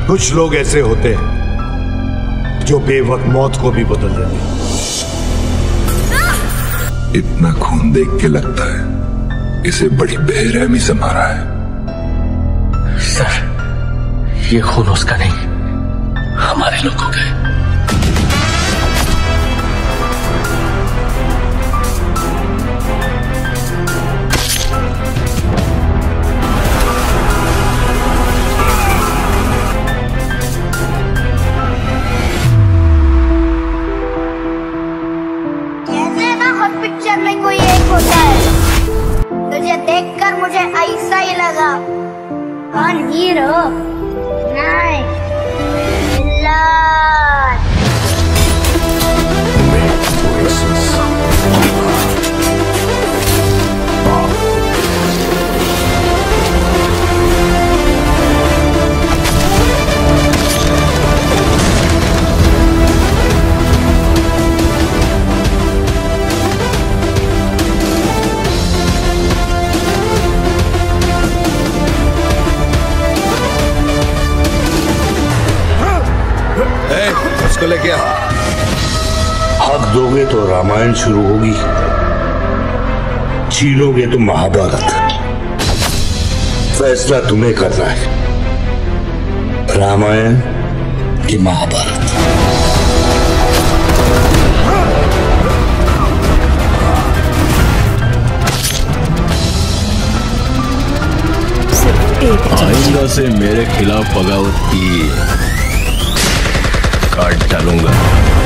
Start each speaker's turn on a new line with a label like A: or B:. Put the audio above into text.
A: कुछ लोग ऐसे होते हैं जो बेवक्त मौत को भी बदल देते हैं।
B: इतना खून देख के लगता है इसे बड़ी बेरहमी से मारा है।
C: सर, ये खून उसका नहीं, हमारे लोगों का है।
D: पिक्चर में कोई एक होता है, तुझे देखकर मुझे ऐसा ही लगा। कौन हीरो? नहीं, विलन।
A: उसको लेके आ।
E: हक दोगे तो रामायण शुरू होगी, छीनोगे तो महाभारत। फैसला तुम्हें करना है, रामायण कि महाभारत।
F: आइंदा से मेरे खिलाफ बगावत की काट डालूंगा।